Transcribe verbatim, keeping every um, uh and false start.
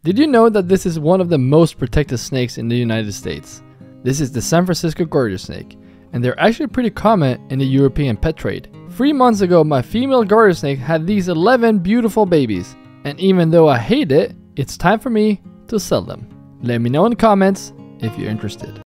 Did you know that this is one of the most protected snakes in the United States? This is the San Francisco garter snake, and they're actually pretty common in the European pet trade. Three months ago, my female garter snake had these eleven beautiful babies, and even though I hate it, it's time for me to sell them. Let me know in the comments if you're interested.